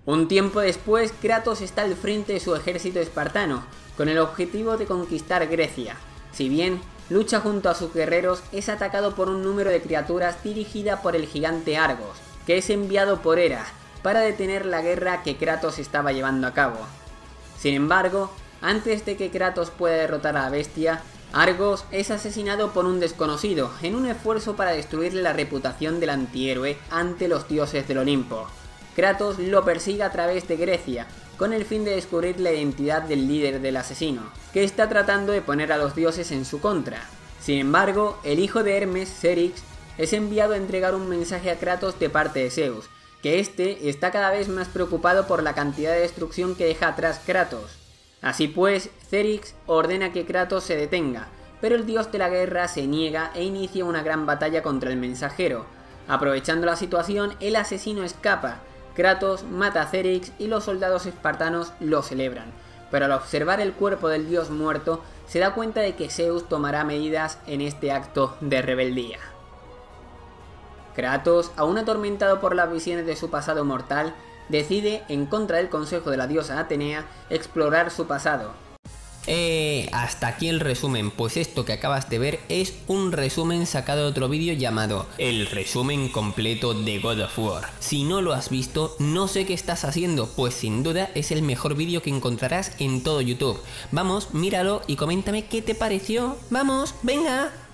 Un tiempo después, Kratos está al frente de su ejército espartano, con el objetivo de conquistar Grecia. Si bien lucha junto a sus guerreros, es atacado por un número de criaturas dirigida por el gigante Argos, que es enviado por Hera para detener la guerra que Kratos estaba llevando a cabo. Sin embargo, antes de que Kratos pueda derrotar a la bestia, Argos es asesinado por un desconocido en un esfuerzo para destruirle la reputación del antihéroe ante los dioses del Olimpo. Kratos lo persigue a través de Grecia, con el fin de descubrir la identidad del líder del asesino, que está tratando de poner a los dioses en su contra. Sin embargo, el hijo de Hermes, Cérix, es enviado a entregar un mensaje a Kratos de parte de Zeus, que este está cada vez más preocupado por la cantidad de destrucción que deja atrás Kratos. Así pues, Cérix ordena que Kratos se detenga, pero el dios de la guerra se niega e inicia una gran batalla contra el mensajero. Aprovechando la situación, el asesino escapa. Kratos mata a Cérix y los soldados espartanos lo celebran, pero al observar el cuerpo del dios muerto, se da cuenta de que Zeus tomará medidas en este acto de rebeldía. Kratos, aún atormentado por las visiones de su pasado mortal, decide, en contra del consejo de la diosa Atenea, explorar su pasado. Hasta aquí el resumen, pues esto que acabas de ver es un resumen sacado de otro vídeo llamado El resumen completo de God of War. Si no lo has visto, no sé qué estás haciendo, pues sin duda es el mejor vídeo que encontrarás en todo YouTube. Vamos, míralo y coméntame qué te pareció. ¡Vamos, venga!